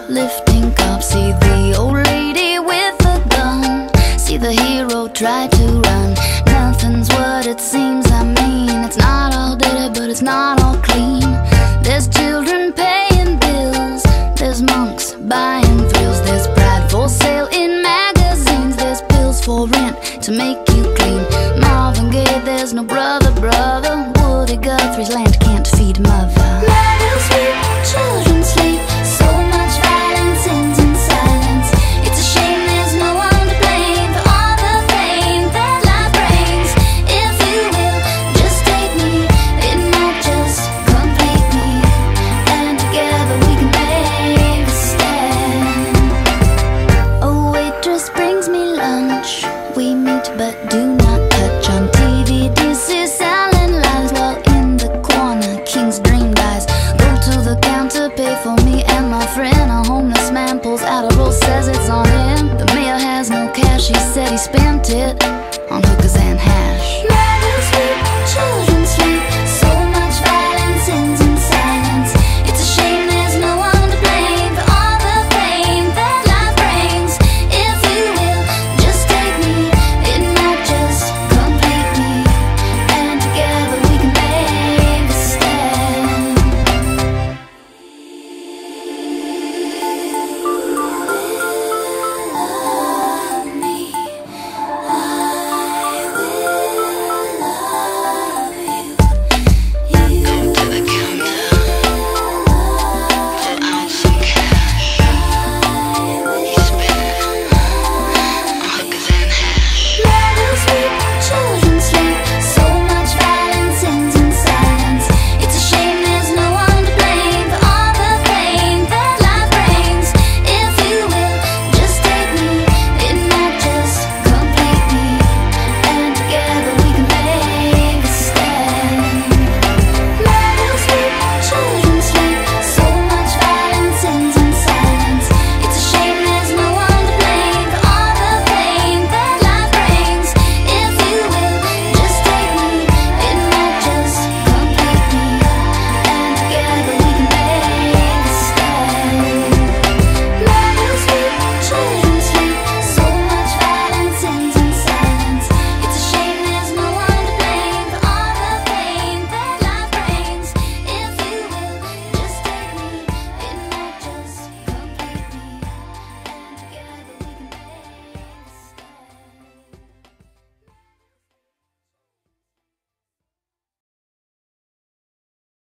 lifting cups. See the old lady with a gun, see the hero try to run. Nothing's what it seems, I mean, it's not all dirty, but it's not all clean. There's children paying bills, there's monks buying thrills, there's pride for sale in magazines, there's pills for rent to make you clean. Marvin Gaye, there's no brother, brother. Woody Guthrie's land can't feed mother. Mothers weep, children sleep, so much violence ends in silence. It's a shame there's no one to blame for all the pain that life brings. If you will just take me, it might just complete me, and together we can make a stand. A waitress brings me lunch, we meet but do not touch. On TV dishes selling lies, while in the corner King's dream dies. Go to the counter, pay for me and my friend. A homeless man pulls out a roll, says it's on him. The mayor has no cash, he said he spent it on hookers